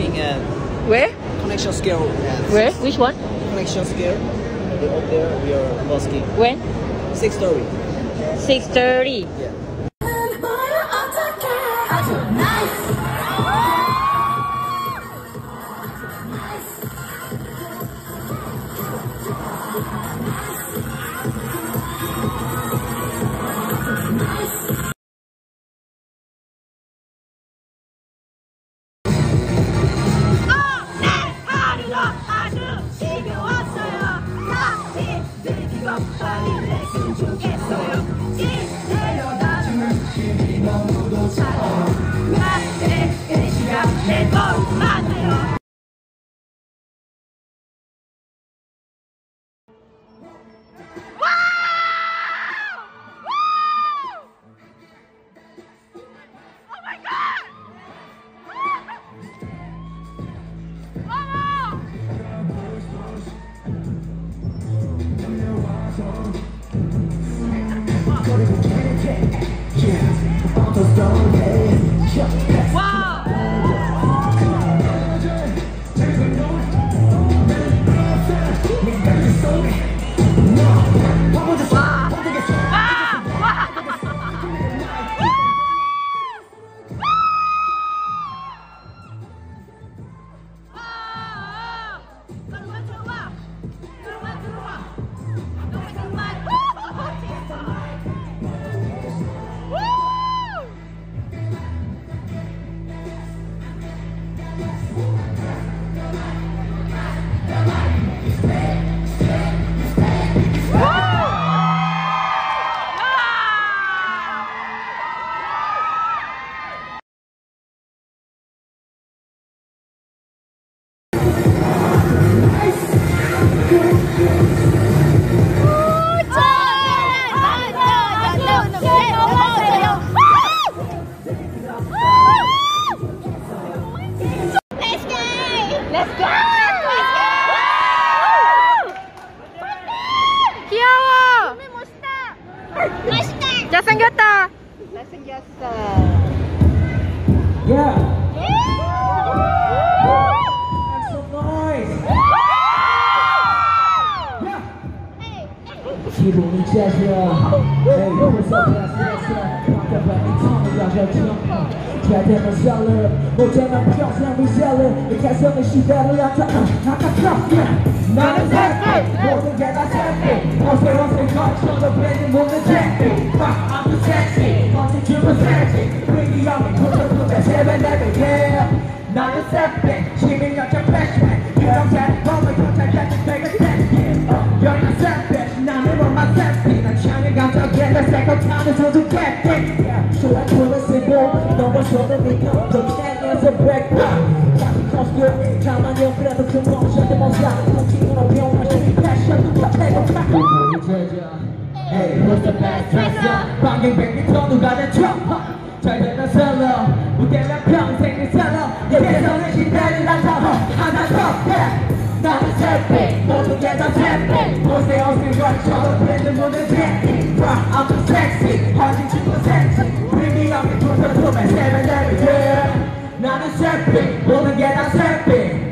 busking and Where? connection skill. Where? Which one? Connection skill. Up there we are busking. When? 6:30. 6:30. Yeah. 잘생겼다. 잘생겼어. Yeah. Make some noise. Yeah. 기분이 짜져. Hey, 벌써 됐어. 바꿔봐 이 ton을 여전히. 잘 되면 셀러. 못되면 평생 리셀러. 이 개성의 시대를 나타. 나는 새끼. 모든 게 다 새끼. 어색어색 거쳐도 밴드 모든 새끼. I'm too sexy. 언제 주면 sexy. Bring on me. 고쳐도 세배 내배. Yeah. 나는 새끼. 시민력적 패션. 유명세. 범을 경찰 같은 되게 새끼. 여기는 새끼. 나는 뭔가 새끼. 난 창의 감정에 내 새거 타는 소중 개끼. 소란 풀을 쓰고 너무 좋은 니가 더 캔에서 break. 같은 코스도 가만히 없더라도 그 멍청이 못사. 통칭으로 표현하신 패션 누가 빼고 타. 기분이 제자. Hey, who's the best dresser? 방금 100m 누가 내 쳐? 잘 되면 셀러. 무대면 평생 그 셀러. 이 개성의 시대를 나타나 하나 더. 나는 새끼. 모든 게 다 새끼. 옷에 옷을 걸쳐도 밴드 모든 새끼. I'm too sexy. 헌신 주고 섹시. Bring me up. 나는 새끼 모든 게 다 새끼